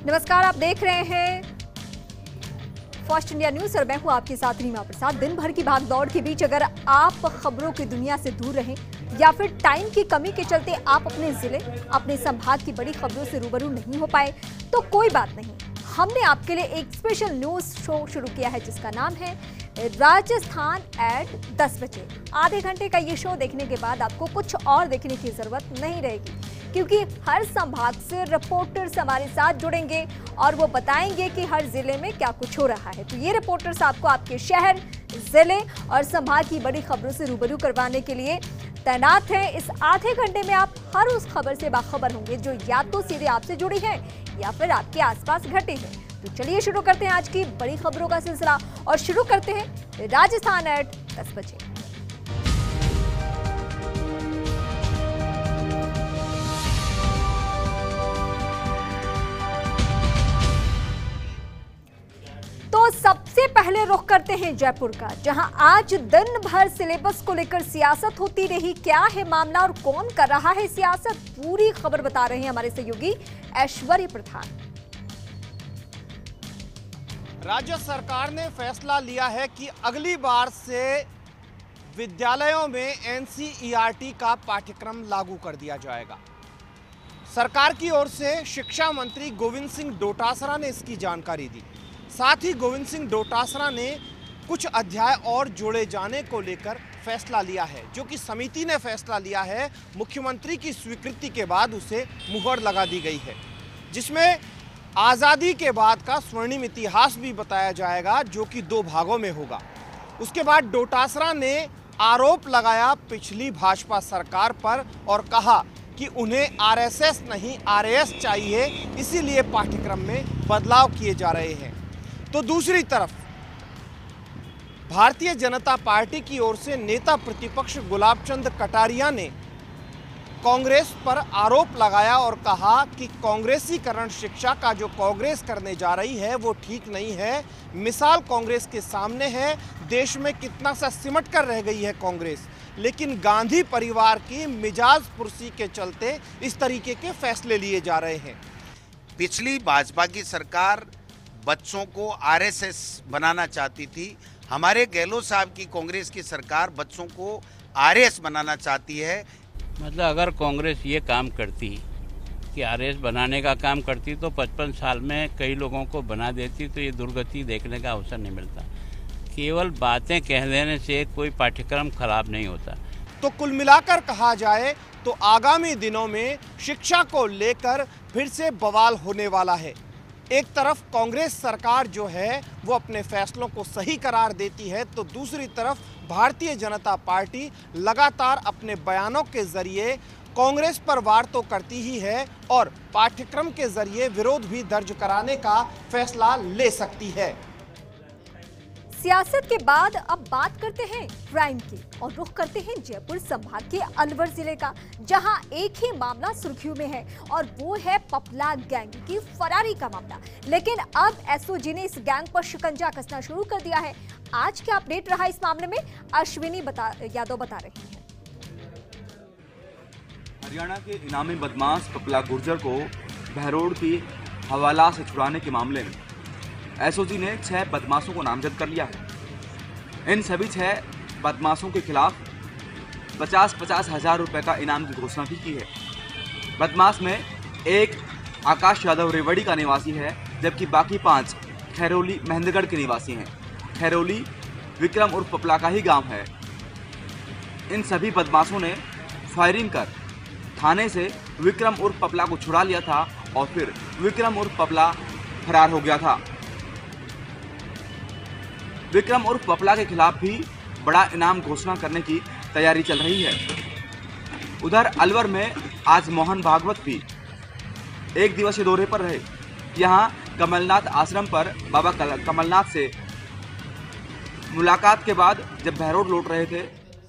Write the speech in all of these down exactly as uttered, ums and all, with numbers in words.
नमस्कार, आप देख रहे हैं फर्स्ट इंडिया न्यूज और मैं हूं आपके साथ रीमा प्रसाद। दिन भर की भागदौड़ के बीच अगर आप खबरों की दुनिया से दूर रहें या फिर टाइम की कमी के चलते आप अपने जिले, अपने संभाग की बड़ी खबरों से रूबरू नहीं हो पाए तो कोई बात नहीं, हमने आपके लिए एक स्पेशल न्यूज शो शुरू किया है जिसका नाम है राजस्थान एट दस बजे। आधे घंटे का ये शो देखने के बाद आपको कुछ और देखने की जरूरत नहीं रहेगी, क्योंकि हर संभाग से रिपोर्टर्स हमारे साथ जुड़ेंगे और वो बताएंगे कि हर जिले में क्या कुछ हो रहा है। तो ये रिपोर्टर्स आपको आपके शहर, जिले और संभाग की बड़ी खबरों से रूबरू करवाने के लिए तैनात हैं। इस आधे घंटे में आप हर उस खबर से बाखबर होंगे जो या तो सीधे आपसे जुड़ी है या फिर आपके आसपास घटी है। तो चलिए शुरू करते हैं आज की बड़ी खबरों का सिलसिला और शुरू करते हैं राजस्थान एट दस बजे। तो सबसे पहले रुख करते हैं जयपुर का, जहां आज दिन भर सिलेबस को लेकर सियासत होती रही। क्या है मामला और कौन कर रहा है सियासत, पूरी खबर बता रहे हैं हमारे सहयोगी ऐश्वर्य प्रधान। राज्य सरकार ने फैसला लिया है कि अगली बार से विद्यालयों में एनसीईआरटी का पाठ्यक्रम लागू कर दिया जाएगा। सरकार की ओर से शिक्षा मंत्री गोविंद सिंह डोटासरा ने इसकी जानकारी दी। साथ ही गोविंद सिंह डोटासरा ने कुछ अध्याय और जोड़े जाने को लेकर फैसला लिया है, जो कि समिति ने फैसला लिया है। मुख्यमंत्री की स्वीकृति के बाद उसे मुहर लगा दी गई है, जिसमें आज़ादी के बाद का स्वर्णिम इतिहास भी बताया जाएगा, जो कि दो भागों में होगा। उसके बाद डोटासरा ने आरोप लगाया पिछली भाजपा सरकार पर और कहा कि उन्हें आरएसएस नहीं आरएएस चाहिए, इसीलिए पाठ्यक्रम में बदलाव किए जा रहे हैं। तो दूसरी तरफ भारतीय जनता पार्टी की ओर से नेता प्रतिपक्ष गुलाब चंद कटारिया ने कांग्रेस पर आरोप लगाया और कहा कि कांग्रेसीकरण शिक्षा का जो कांग्रेस करने जा रही है वो ठीक नहीं है। मिसाल कांग्रेस के सामने है, देश में कितना सा सिमट कर रह गई है कांग्रेस, लेकिन गांधी परिवार की मिजाज पुरसी के चलते इस तरीके के फैसले लिए जा रहे हैं। पिछली भाजपा की सरकार बच्चों को आरएसएस बनाना चाहती थी। हमारे गहलोत साहब की कांग्रेस की सरकार बच्चों को आरएएस बनाना चाहती है। मतलब अगर कांग्रेस ये काम करती कि आरएएस बनाने का काम करती तो पचपन साल में कई लोगों को बना देती, तो ये दुर्गति देखने का अवसर नहीं मिलता। केवल बातें कह देने से कोई पाठ्यक्रम खराब नहीं होता। तो कुल मिलाकर कहा जाए तो आगामी दिनों में शिक्षा को लेकर फिर से बवाल होने वाला है। एक तरफ कांग्रेस सरकार जो है वो अपने फैसलों को सही करार देती है, तो दूसरी तरफ भारतीय जनता पार्टी लगातार अपने बयानों के जरिए कांग्रेस पर वार तो करती ही है और पाठ्यक्रम के जरिए विरोध भी दर्ज कराने का फैसला ले सकती है। सियासत के बाद अब बात करते हैं क्राइम की और रुख करते हैं जयपुर संभाग के अलवर जिले का, जहां एक ही मामला सुर्खियों में है और वो है पपला गैंग की फरारी का मामला। लेकिन अब एसओजी ने इस गैंग पर शिकंजा कसना शुरू कर दिया है। आज क्या अपडेट रहा इस मामले में, अश्विनी बता यादव बता रही हैं। हरियाणा के इनामी बदमाश पपला गुर्जर को बहरोड की हवाला से छुड़ाने के मामले में एसओजी ने छह बदमाशों को नामजद कर लिया है। इन सभी छह बदमाशों के खिलाफ पचास पचास हजार रुपए का इनाम की घोषणा भी की है। बदमाश में एक आकाश यादव रेवड़ी का निवासी है, जबकि बाकी पांच खैरोली महेंद्रगढ़ के निवासी हैं। खैरोली विक्रम उर्फ पपला का ही गांव है। इन सभी बदमाशों ने फायरिंग कर थाने से विक्रम उर्फ पपला को छुड़ा लिया था और फिर विक्रम उर्फ पपला फरार हो गया था। विक्रम उर्फ पपला के खिलाफ भी बड़ा इनाम घोषणा करने की तैयारी चल रही है। उधर अलवर में आज मोहन भागवत भी एक दिवसीय दौरे पर रहे। यहां कमलनाथ आश्रम पर बाबा कमलनाथ से मुलाकात के बाद जब बहरोड लौट रहे थे।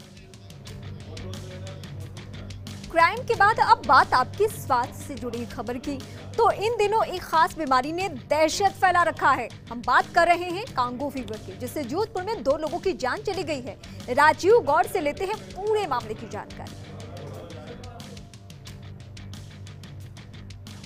क्राइम के बाद अब बात आपकी स्वास्थ्य से जुड़ी खबर की। तो इन दिनों एक खास बीमारी ने दहशत फैला रखा है। हम बात कर रहे हैं कांगो फीवर की, जिससे जोधपुर में दो लोगों की जान चली गई है। राजीव गौड़ से लेते हैं पूरे मामले की जानकारी।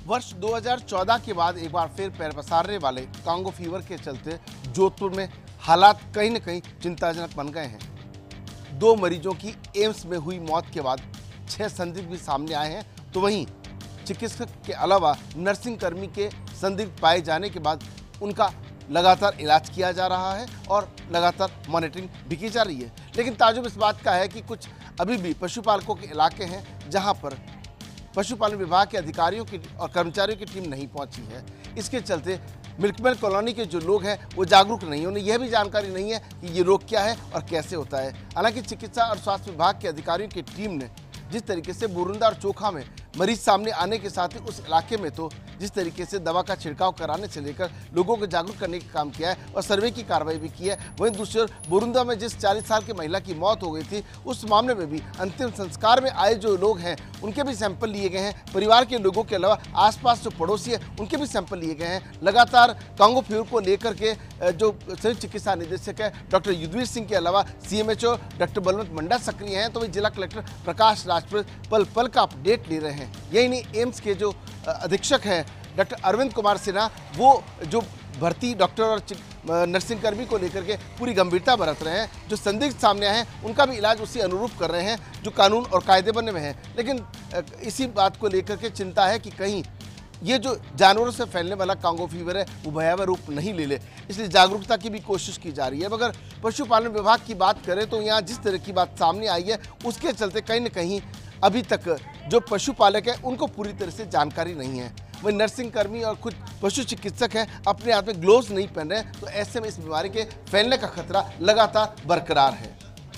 वर्ष दो हज़ार चौदह के बाद एक बार फिर पैर पसारने वाले कांगो फीवर के चलते जोधपुर में हालात कहीं न कहीं चिंताजनक बन गए हैं। दो मरीजों की एम्स में हुई मौत के बाद छह संदिग्ध भी सामने आए हैं, तो वहीं चिकित्सक के अलावा नर्सिंग कर्मी के संदिग्ध पाए जाने के बाद उनका लगातार इलाज किया जा रहा है और लगातार मॉनिटरिंग भी की जा रही है। लेकिन ताजुब इस बात का है कि कुछ अभी भी पशुपालकों के इलाके हैं जहां पर पशुपालन विभाग के अधिकारियों की और कर्मचारियों की टीम नहीं पहुंची है। इसके चलते मिल्कमैन कॉलोनी के जो लोग हैं वो जागरूक नहीं हैं, उन्हें यह भी जानकारी नहीं है कि ये रोग क्या है और कैसे होता है। हालांकि चिकित्सा और स्वास्थ्य विभाग के अधिकारियों की टीम ने जिस तरीके से बुरुंदा और चोखा में मरीज सामने आने के साथ ही उस इलाके में तो जिस तरीके से दवा का छिड़काव कराने से लेकर लोगों को जागरूक करने का काम किया है और सर्वे की कार्रवाई भी की है, वहीं दूसरी ओर बुरुंदा में जिस चालीस साल की महिला की मौत हो गई थी उस मामले में भी अंतिम संस्कार में आए जो लोग हैं उनके भी सैंपल लिए गए हैं। परिवार के लोगों के अलावा आसपास जो पड़ोसी है उनके भी सैंपल लिए गए हैं। लगातार कांगो फीवर को लेकर के जो संयुक्त चिकित्सा निदेशक है डॉक्टर युद्धवीर सिंह के अलावा सीएमएचओ डॉक्टर बलवंत मंडा सक्रिय हैं, तो वही जिला कलेक्टर प्रकाश राजपूत पल पल का अपडेट ले रहे हैं। यही नहीं, एम्स के जो अधीक्षक हैं डॉक्टर अरविंद कुमार सिन्हा वो जो भर्ती डॉक्टर और नर्सिंग कर्मी को लेकर के पूरी गंभीरता बरत रहे हैं। जो संदिग्ध सामने आए हैं उनका भी इलाज उसी अनुरूप कर रहे हैं जो कानून और कायदे बनने में है। लेकिन इसी बात को लेकर के चिंता है कि कहीं ये जो जानवरों से फैलने वाला कांगो फीवर है वो भयावह रूप नहीं ले ले, इसलिए जागरूकता की भी कोशिश की जा रही है। मगर पशुपालन विभाग की बात करें तो यहाँ जिस तरह की बात सामने आई है उसके चलते कहीं न कहीं अभी तक जो पशुपालक है उनको पूरी तरह से जानकारी नहीं है। वही नर्सिंग कर्मी और कुछ पशु चिकित्सक हैं अपने हाथ में ग्लोव्स नहीं पहन रहे हैं, तो ऐसे में इस बीमारी के फैलने का खतरा लगातार बरकरार है।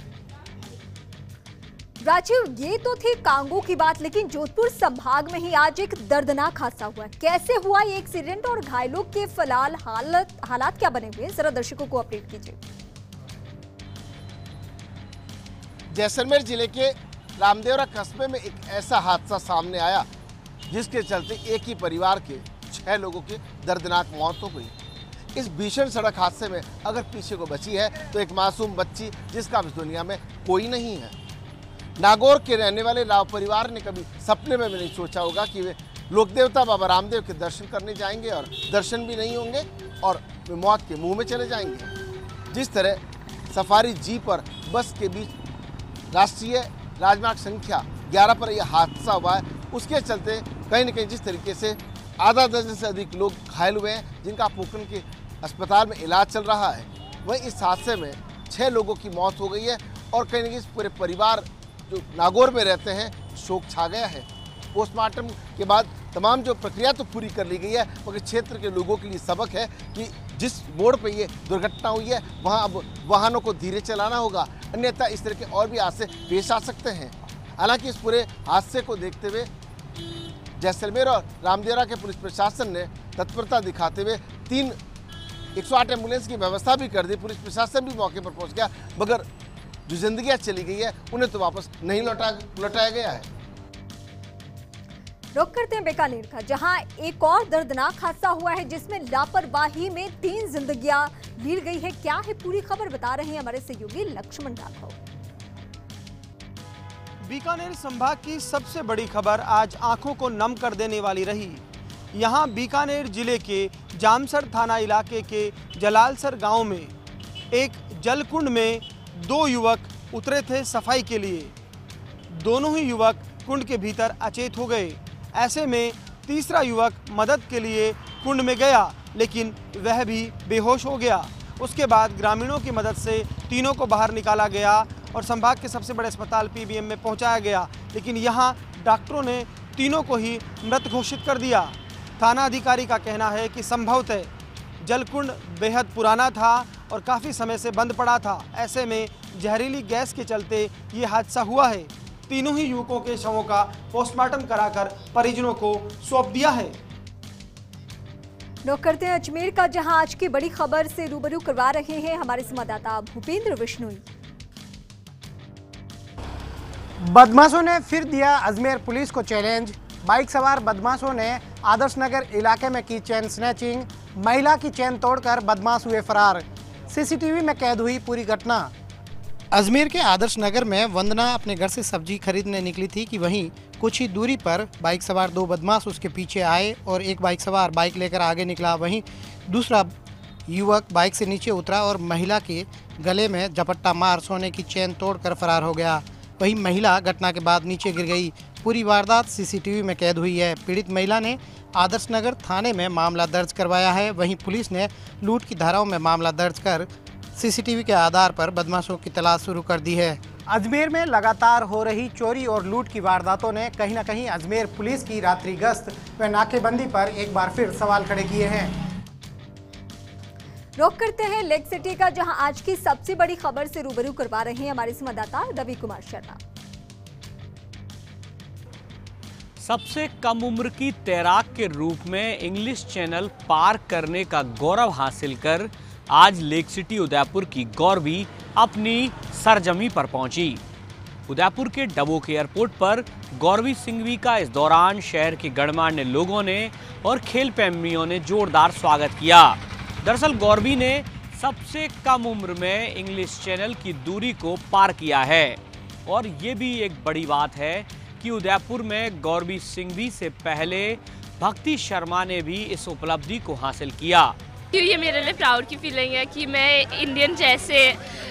राजीव, ये तो थी कांगो की बात, लेकिन जोधपुर संभाग में ही आज एक दर्दनाक हादसा हुआ। कैसे हुआ ये एक्सीडेंट और घायलों के फिलहाल हालत हालात क्या बने हुए हैं, जरा दर्शकों को अपडेट कीजिए। जैसलमेर जिले के रामदेवरा कस्बे में एक ऐसा हादसा सामने आया जिसके चलते एक ही परिवार के छह लोगों की दर्दनाक मौत हो गई। इस भीषण सड़क हादसे में अगर पीछे को बची है तो एक मासूम बच्ची जिसका इस दुनिया में कोई नहीं है। नागौर के रहने वाले राव परिवार ने कभी सपने में भी नहीं सोचा होगा कि वे लोक देवता बाबा रामदेव के दर्शन करने जाएंगे और दर्शन भी नहीं होंगे और वे मौत के मुंह में चले जाएंगे। जिस तरह सफारी जीप और बस के बीच राष्ट्रीय राजमार्ग संख्या ग्यारह पर यह हादसा हुआ है, उसके चलते कहीं न कहीं जिस तरीके से आधा दर्जन से अधिक लोग घायल हुए हैं जिनका पोखरण के अस्पताल में इलाज चल रहा है, वहीं इस हादसे में छह लोगों की मौत हो गई है और कहीं न कहीं पूरे परिवार जो नागौर में रहते हैं शोक छा गया है। पोस्टमार्टम के बाद तमाम जो प्रक्रिया तो पूरी कर ली गई है, मगर क्षेत्र के लोगों के लिए सबक है कि जिस मोड़ पे ये दुर्घटना हुई है वहाँ अब वाहनों को धीरे चलाना होगा, अन्यथा इस तरह के और भी हादसे पेश आ सकते हैं। हालांकि इस पूरे हादसे को देखते हुए जैसलमेर और रामदेवरा के पुलिस प्रशासन ने तत्परता दिखाते हुए तीन एक सौ आठ एम्बुलेंस की व्यवस्था भी कर दी। पुलिस प्रशासन भी मौके पर पहुंच गया, मगर जो जिंदगियां चली गई है उन्हें तो वापस नहीं लौटा लौटाया गया है। रुक करते हैं बीकानेर का, जहां एक और दर्दनाक हादसा हुआ है जिसमें लापरवाही में तीन जिंदगियां लील गई है। क्या है पूरी खबर, बता रहे हैं हमारे सहयोगी लक्ष्मण राघव। बीकानेर संभाग की सबसे बड़ी खबर आज आंखों को नम कर देने वाली रही। यहां बीकानेर जिले के जामसर थाना इलाके के जलालसर गांव में एक जलकुंड में दो युवक उतरे थे सफाई के लिए। दोनों ही युवक कुंड के भीतर अचेत हो गए। ऐसे में तीसरा युवक मदद के लिए कुंड में गया, लेकिन वह भी बेहोश हो गया। उसके बाद ग्रामीणों की मदद से तीनों को बाहर निकाला गया और संभाग के सबसे बड़े अस्पताल पीबीएम में पहुंचाया गया, लेकिन यहां डॉक्टरों ने तीनों को ही मृत घोषित कर दिया। थाना अधिकारी का कहना है कि संभवतः जलकुंड बेहद पुराना था और काफ़ी समय से बंद पड़ा था। ऐसे में जहरीली गैस के चलते ये हादसा हुआ है। तीनों ही युवकों के शवों का पोस्टमार्टम कराकर परिजनों को सौंप दिया है। नोट करते हैं अजमेर का, जहां आज की बड़ी खबर से रूबरू करवा रहे हैं हमारे संवाददाता भूपेंद्र बिश्नोई। बदमाशों ने फिर दिया अजमेर पुलिस को चैलेंज। बाइक सवार बदमाशों ने आदर्श नगर इलाके में की चेन स्नैचिंग। महिला की चेन तोड़कर बदमाश हुए फरार। सीसीटीवी में कैद हुई पूरी घटना। अजमेर के आदर्श नगर में वंदना अपने घर से सब्जी खरीदने निकली थी कि वहीं कुछ ही दूरी पर बाइक सवार दो बदमाश उसके पीछे आए और एक बाइक सवार बाइक लेकर आगे निकला। वहीं दूसरा युवक बाइक से नीचे उतरा और महिला के गले में झपट्टा मार सोने की चेन तोड़कर फरार हो गया। वहीं महिला घटना के बाद नीचे गिर गई। पूरी वारदात सीसीटीवी में कैद हुई है। पीड़ित महिला ने आदर्श नगर थाने में मामला दर्ज करवाया है। वहीं पुलिस ने लूट की धाराओं में मामला दर्ज कर सीसीटीवी के आधार पर बदमाशों की तलाश शुरू कर दी है। अजमेर में लगातार हो रही चोरी और लूट की वारदातों ने कहीं न कहीं अजमेर पुलिस की रात्रि गश्त व नाकेबंदी पर एक बार फिर सवाल खड़े किए हैं। रुख करते हैं लेक सिटी का, जहां आज की सबसे बड़ी खबर से रूबरू करवा रहे हैं हमारे संवाददाता रवि कुमार शर्मा। सबसे कम उम्र की तैराक के रूप में इंग्लिश चैनल पार करने का गौरव हासिल कर आज लेक सिटी उदयपुर की गौरवी अपनी सरजमी पर पहुंची। उदयपुर के डबोक एयरपोर्ट पर गौरवी सिंघवी का इस दौरान शहर के गणमान्य लोगों ने और खेल प्रेमियों ने जोरदार स्वागत किया। दरअसल गौरवी ने सबसे कम उम्र में इंग्लिश चैनल की दूरी को पार किया है और ये भी एक बड़ी बात है कि उदयपुर में गौरवी सिंघवी से पहले भक्ति शर्मा ने भी इस उपलब्धि को हासिल किया। ये मेरे लिए प्राउड की फीलिंग है कि मैं इंडियन जैसे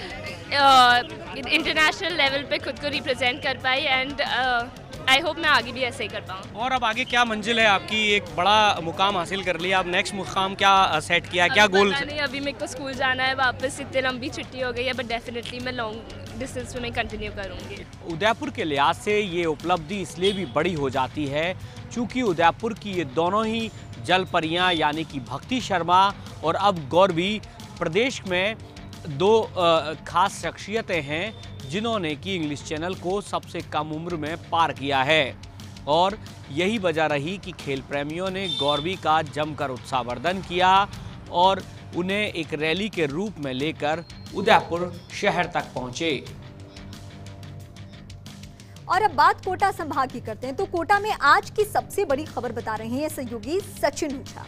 इंटरनेशनल लेवल पे खुद को रिप्रेजेंट कर पाई एंड आई होप मैं आगे भी ऐसे ही कर पाऊँ। और अब आगे क्या मंजिल है आपकी? एक बड़ा मुकाम हासिल कर लिया, अब नेक्स्ट मुकाम क्या सेट किया, क्या गोल? नहीं, अभी मेरे को स्कूल जाना है वापस, इतनी लंबी छुट्टी हो गई है, बट डेफिनेटली मैं लॉन्ग डिस्टेंस में कंटिन्यू करूँगी। उदयपुर के लिहाज से ये उपलब्धि इसलिए भी बड़ी हो जाती है क्योंकि उदयपुर की ये दोनों ही जलपरियां यानी कि भक्ति शर्मा और अब गौरवी प्रदेश में दो खास शख्सियतें हैं जिन्होंने कि इंग्लिश चैनल को सबसे कम उम्र में पार किया है और यही वजह रही कि खेल प्रेमियों ने गौरवी का जमकर उत्साहवर्धन किया और उन्हें एक रैली के रूप में लेकर उदयपुर शहर तक पहुंचे। और अब बात कोटा संभाग की करते हैं, तो कोटा में आज की सबसे बड़ी खबर बता रहे हैं सहयोगी सचिन ओझा।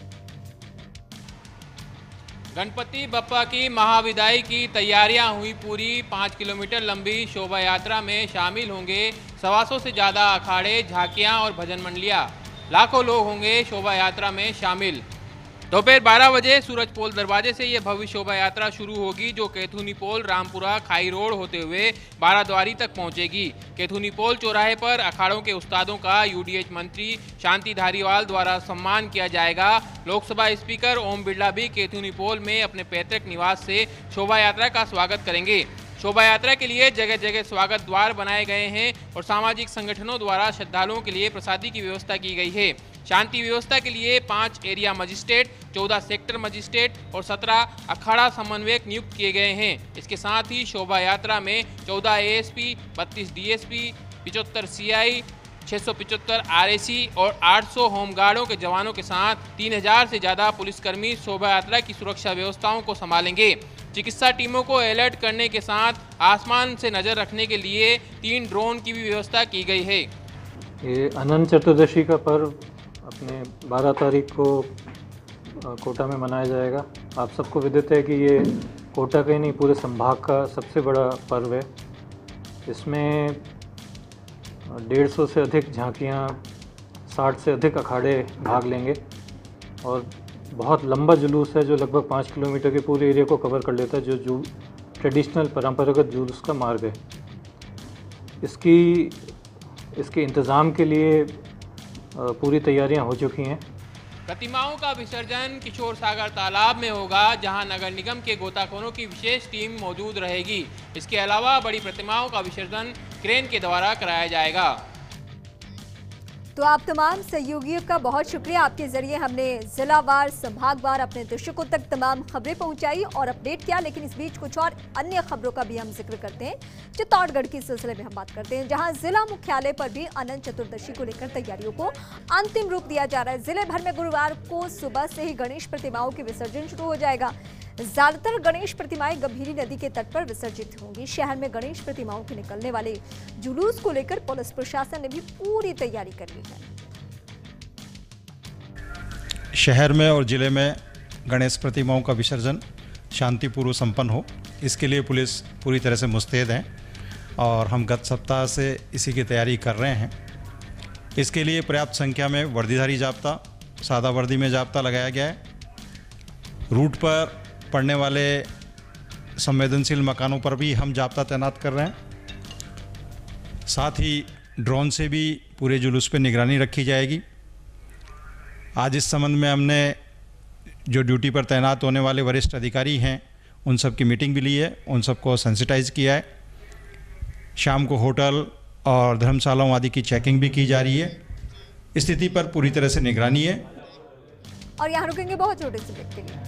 गणपति बप्पा की महाविदाई की तैयारियां हुई पूरी। पाँच किलोमीटर लंबी शोभा यात्रा में शामिल होंगे सवा सौ से ज़्यादा अखाड़े, झांकियां और भजन मंडलियां। लाखों लोग होंगे शोभा यात्रा में शामिल। दोपहर बारह बजे सूरज पोल दरवाजे से ये भव्य शोभा यात्रा शुरू होगी जो केथुनी पोल, रामपुरा, खाई रोड होते हुए बाराद्वारी तक पहुंचेगी। केथुनी पोल चौराहे पर अखाड़ों के उस्तादों का यूडीएच मंत्री शांति धारीवाल द्वारा सम्मान किया जाएगा। लोकसभा स्पीकर ओम बिरला भी केथुनी पोल में अपने पैतृक निवास से शोभा यात्रा का स्वागत करेंगे। शोभा यात्रा के लिए जगह जगह स्वागत द्वार बनाए गए हैं और सामाजिक संगठनों द्वारा श्रद्धालुओं के लिए प्रसादी की व्यवस्था की गई है। शांति व्यवस्था के लिए पाँच एरिया मजिस्ट्रेट, चौदह सेक्टर मजिस्ट्रेट और सत्रह अखाड़ा समन्वयक नियुक्त किए गए हैं। इसके साथ ही शोभा यात्रा में चौदह एएसपी, बत्तीस डीएसपी, पिचहत्तर सीआई, छह सौ पिचहत्तर आरएसी और आठ सौ होमगार्डों के जवानों के साथ तीन हज़ार से ज़्यादा पुलिसकर्मी शोभा यात्रा की सुरक्षा व्यवस्थाओं को संभालेंगे। चिकित्सा टीमों को अलर्ट करने के साथ आसमान से नजर रखने के लिए तीन ड्रोन की भी व्यवस्था की गई है। ये अनंत चतुर्दशी का पर्व अपने बारह तारीख को कोटा में मनाया जाएगा। आप सबको विदित है कि ये कोटा का ही नहीं पूरे संभाग का सबसे बड़ा पर्व है। इसमें डेढ़ सौ से अधिक झांकियाँ, साठ से अधिक अखाड़े भाग लेंगे और बहुत लंबा जुलूस है जो लगभग पाँच किलोमीटर के पूरे एरिया को कवर कर लेता है, जो जू ट्रेडिशनल परंपरागत जुलूस का मार्ग है। इसकी इसके इंतज़ाम के लिए पूरी तैयारियां हो चुकी हैं। प्रतिमाओं का विसर्जन किशोर सागर तालाब में होगा जहां नगर निगम के गोताखोरों की विशेष टीम मौजूद रहेगी। इसके अलावा बड़ी प्रतिमाओं का विसर्जन क्रेन के द्वारा कराया जाएगा। तो आप तमाम सहयोगियों का बहुत शुक्रिया। आपके जरिए हमने जिलावार, संभागवार अपने दर्शकों तक तमाम खबरें पहुंचाई और अपडेट किया। लेकिन इस बीच कुछ और अन्य खबरों का भी हम जिक्र करते हैं। चित्तौड़गढ़ के सिलसिले में हम बात करते हैं, जहां जिला मुख्यालय पर भी अनंत चतुर्दशी को लेकर तैयारियों को अंतिम रूप दिया जा रहा है। जिले भर में गुरुवार को सुबह से ही गणेश प्रतिमाओं के विसर्जन शुरू हो जाएगा। ज्यादातर गणेश प्रतिमाएं गंभीरी नदी के तट पर विसर्जित होंगी। शहर में गणेश प्रतिमाओं के निकलने वाले जुलूस को लेकर पुलिस प्रशासन ने भी पूरी तैयारी कर ली है। शहर में और जिले में गणेश प्रतिमाओं का विसर्जन शांतिपूर्वक संपन्न हो इसके लिए पुलिस पूरी तरह से मुस्तैद है और हम गत सप्ताह से इसी की तैयारी कर रहे हैं। इसके लिए पर्याप्त संख्या में वर्दीधारी जाब्ता, सादा वर्दी में जाब्ता लगाया गया है। रूट पर पड़ने वाले संवेदनशील मकानों पर भी हम जाब्ता तैनात कर रहे हैं। साथ ही ड्रोन से भी पूरे जुलूस पर निगरानी रखी जाएगी। आज इस संबंध में हमने जो ड्यूटी पर तैनात होने वाले वरिष्ठ अधिकारी हैं उन सब की मीटिंग भी ली है, उन सबको सेंसिटाइज किया है। शाम को होटल और धर्मशालाओं आदि की चेकिंग भी की जा रही है। स्थिति पर पूरी तरह से निगरानी है। और यहाँ रुकेंगे बहुत छोटे से ब्रेक के लिए।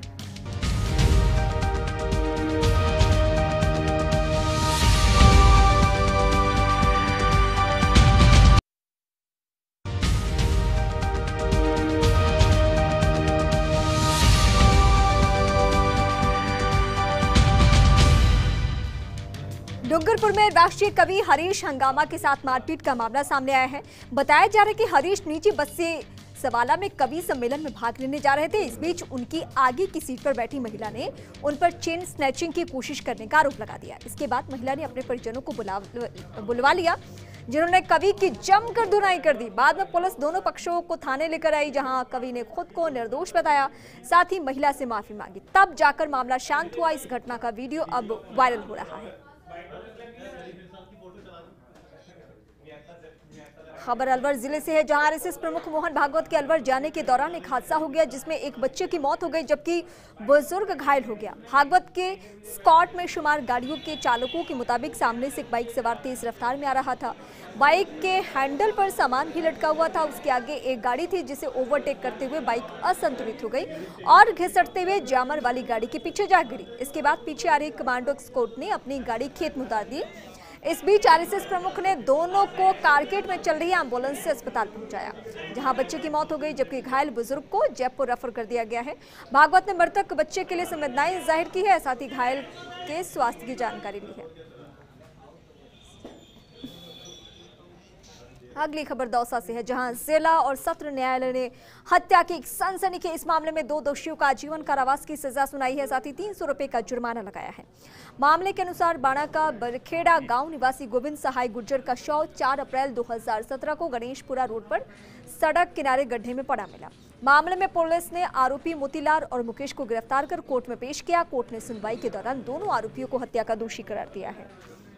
डूंगरपुर में राष्ट्रीय कवि हरीश हंगामा के साथ मारपीट का मामला सामने आया है। बताया जा रहा है कि हरीश निजी बस से सवाला में कवि सम्मेलन में भाग लेने जा रहे थे। इस बीच उनकी आगे की सीट पर बैठी महिला ने उन पर चेन स्नैचिंग की कोशिश करने का आरोप लगा दिया। इसके बाद महिला ने अपने परिजनों को बुला बुलवा लिया, जिन्होंने कवि की जमकर धुनाई कर दी। बाद में पुलिस दोनों पक्षों को थाने लेकर आई, जहां कवि ने खुद को निर्दोष बताया, साथ ही महिला से माफी मांगी। तब जाकर मामला शांत हुआ। इस घटना का वीडियो अब वायरल हो रहा है। खबर अलवर जिले से है, जहां आरएसएस प्रमुख मोहन भागवत के अलवर जाने के दौरान एक हादसा हो गया, जिसमें एक बच्चे की मौत हो गई जबकि बुजुर्ग घायल हो गया। भागवत के स्कॉट में शुमार गाड़ियों के चालकों के मुताबिक सामने से एक बाइक सवार तेज रफ्तार में आ रहा था। बाइक के हैंडल पर सामान भी लटका हुआ था। उसके आगे एक गाड़ी थी, जिसे ओवरटेक करते हुए बाइक असंतुलित हो गई और घिसटते हुए जामर वाली गाड़ी के पीछे जा गिरी। इसके बाद पीछे आ रही कमांडो स्कॉट ने अपनी गाड़ी खेत में उतार दी। इस बीच आरएसएस प्रमुख ने दोनों को कारकेट में चल रही एम्बुलेंस से अस्पताल पहुंचाया, जहां बच्चे की मौत हो गई जबकि घायल बुजुर्ग को जयपुर रेफर कर दिया गया है। भागवत ने मृतक बच्चे के लिए संवेदनाएं जाहिर की है, साथ ही घायल के स्वास्थ्य की जानकारी ली है। अगली खबर दौसा से है, जहां जिला और सत्र न्यायालय ने हत्या की सनसनीखेज मामले में दो दोषियों का आजीवन कारावास की सजा सुनाई है, साथ ही तीन सौ रुपए का जुर्माना लगाया है। मामले के अनुसार बाणा का बरखेड़ा गांव निवासी गोविंद सहाय गुर्जर का शव चार अप्रैल दो हज़ार सत्रह को गणेशपुरा रोड पर सड़क किनारे गड्ढे में पड़ा मिला। मामले में पुलिस ने आरोपी मोतीलाल और मुकेश को गिरफ्तार कर कोर्ट में पेश किया। कोर्ट ने सुनवाई के दौरान दोनों आरोपियों को हत्या का दोषी करार दिया है।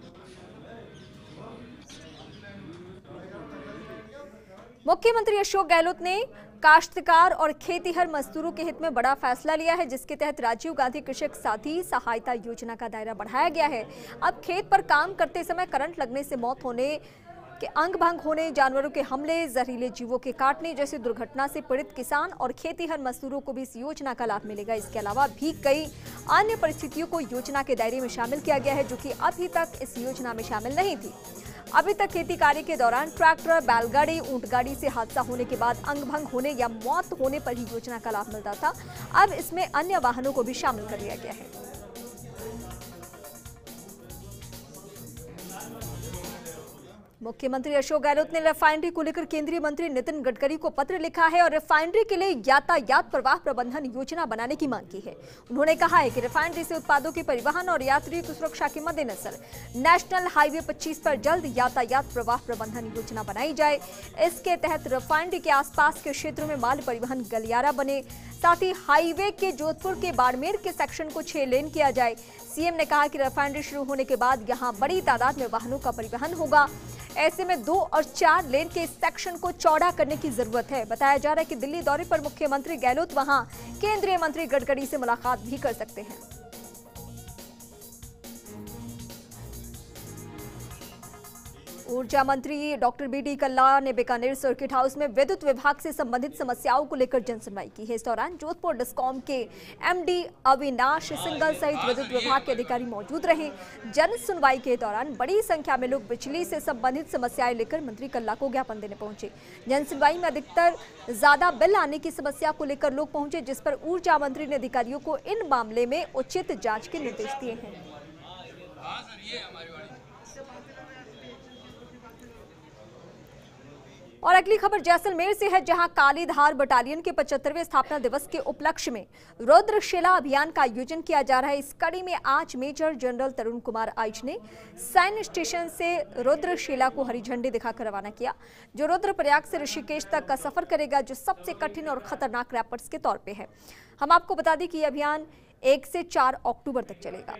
मुख्यमंत्री अशोक गहलोत ने काश्तकार और खेतीहर मजदूरों के हित में बड़ा फैसला लिया है, जिसके तहत राजीव गांधी कृषक साथी सहायता योजना का दायरा बढ़ाया गया है। अब खेत पर काम करते समय करंट लगने से मौत होने के अंग भंग होने, जानवरों के हमले, जहरीले जीवों के काटने जैसी दुर्घटना से पीड़ित किसान और खेतीहर मजदूरों को भी इस योजना का लाभ मिलेगा। इसके अलावा भी कई अन्य परिस्थितियों को योजना के दायरे में शामिल किया गया है, जो कि अभी तक इस योजना में शामिल नहीं थी। अभी तक खेती कार्य के दौरान ट्रैक्टर, बैलगाड़ी, ऊंटगाड़ी से हादसा होने के बाद अंग भंग होने या मौत होने पर ही योजना का लाभ मिलता था। अब इसमें अन्य वाहनों को भी शामिल कर लिया गया है। मुख्यमंत्री अशोक गहलोत ने रिफाइनरी को लेकर केंद्रीय मंत्री नितिन गडकरी को पत्र लिखा है और रिफाइनरी के लिए यातायात प्रवाह प्रबंधन योजना बनाने की मांग की है। उन्होंने कहा है कि रिफाइनरी से उत्पादों के परिवहन और यात्री की सुरक्षा के मद्देनजर नेशनल हाईवे पच्चीस पर जल्द यातायात प्रवाह प्रबंधन योजना बनाई जाए। इसके तहत रिफाइनरी के आसपास के क्षेत्रों में माल परिवहन गलियारा बने, साथ ही हाईवे के जोधपुर के बाड़मेर के सेक्शन को छह लेन किया जाए। सीएम ने कहा कि रिफाइनरी शुरू होने के बाद यहां बड़ी तादाद में वाहनों का परिवहन होगा। ऐसे में दो और चार लेन के इस सेक्शन को चौड़ा करने की जरूरत है। बताया जा रहा है कि दिल्ली दौरे पर मुख्यमंत्री गहलोत वहां केंद्रीय मंत्री गडकरी से मुलाकात भी कर सकते हैं। ऊर्जा मंत्री डॉक्टर बी डी कल्ला ने बीकानेर सर्किट हाउस में विद्युत विभाग से संबंधित समस्याओं को लेकर जन सुनवाई की है। इस दौरान जोधपुर डिस्कॉम के एमडी अविनाश सिंगल सहित विद्युत विभाग के अधिकारी मौजूद रहे। जन सुनवाई के दौरान बड़ी संख्या में लोग बिजली से संबंधित समस्याएं लेकर मंत्री कल्ला को ज्ञापन देने पहुंचे। जन सुनवाई में अधिकतर ज्यादा बिल आने की समस्या को लेकर लोग पहुंचे, जिस पर ऊर्जा मंत्री ने अधिकारियों को इन मामले में उचित जाँच के निर्देश दिए हैं। और अगली खबर जैसलमेर से है, जहां काली धार बटालियन के पचहत्तरवें स्थापना दिवस के उपलक्ष्य में रुद्रशिला अभियान का आयोजन किया जा रहा है। इस कड़ी में आज मेजर जनरल तरुण कुमार आइच ने सैन्य स्टेशन से रुद्रशिला को हरी झंडी दिखाकर रवाना किया, जो रुद्रप्रयाग से ऋषिकेश तक का सफर करेगा, जो सबसे कठिन और खतरनाक रैपर्स के तौर पे है। हम आपको बता दें कि यह अभियान एक से चार अक्टूबर तक चलेगा।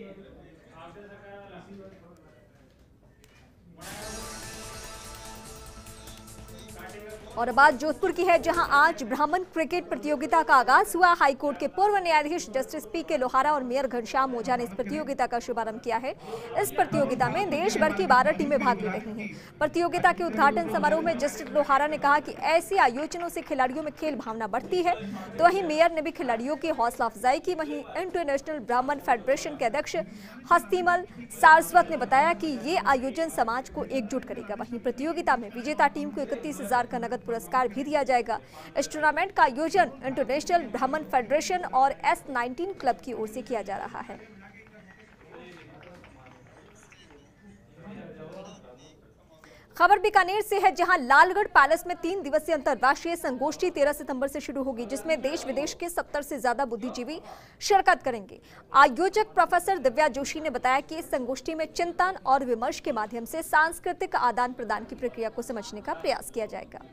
और अब बात जोधपुर की है, जहां आज ब्राह्मण क्रिकेट प्रतियोगिता का आगाज हुआ। हाईकोर्ट के पूर्व न्यायाधीश जस्टिस पी के लोहारा और मेयर घनश्याम ओझा ने इस प्रतियोगिता का शुभारंभ किया है। इस प्रतियोगिता में देश भर की बारह टीमें भाग ले रही हैं। प्रतियोगिता के उद्घाटन समारोह में जस्टिस लोहारा ने कहा कि ऐसे आयोजनों से खिलाड़ियों में खेल भावना बढ़ती है। तो वहीं मेयर ने भी खिलाड़ियों की हौसला अफजाई की। वहीं इंटरनेशनल ब्राह्मण फेडरेशन के अध्यक्ष हस्तीमल सारस्वत ने बताया कि ये आयोजन समाज को एकजुट करेगा। वहीं प्रतियोगिता में विजेता टीम को इकतीस हजार का नगद पुरस्कार भी दिया जाएगा। इस टूर्नामेंट का आयोजन इंटरनेशनल ब्राह्मण फेडरेशन और एस नाइनटीन क्लब की ओर से किया जा रहा है। खबर बीकानेर से है, जहां लालगढ़ पैलेस में तीन दिवसीय अंतर्राष्ट्रीय संगोष्ठी तेरह सितंबर से शुरू होगी, जिसमें देश विदेश के सत्तर से ज्यादा बुद्धिजीवी शिरकत करेंगे। आयोजक प्रोफेसर दिव्या जोशी ने बताया कि इस संगोष्ठी में चिंतन और विमर्श के माध्यम से सांस्कृतिक आदान प्रदान की प्रक्रिया को समझने का प्रयास किया जाएगा।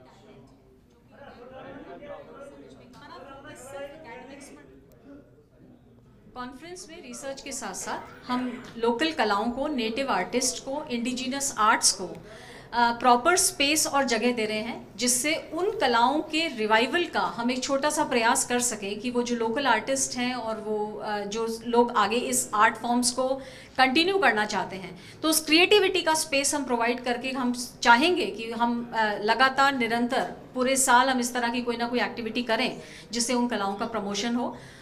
कॉन्फ्रेंस में रिसर्च के साथ साथ हम लोकल कलाओं को, नेटिव आर्टिस्ट को, इंडिजिनस आर्ट्स को प्रॉपर uh, स्पेस और जगह दे रहे हैं, जिससे उन कलाओं के रिवाइवल का हम एक छोटा सा प्रयास कर सके कि वो जो लोकल आर्टिस्ट हैं और वो uh, जो लोग आगे इस आर्ट फॉर्म्स को कंटिन्यू करना चाहते हैं, तो उस क्रिएटिविटी का स्पेस हम प्रोवाइड करके हम चाहेंगे कि हम uh, लगातार निरंतर पूरे साल हम इस तरह की कोई ना कोई एक्टिविटी करें जिससे उन कलाओं का प्रमोशन हो।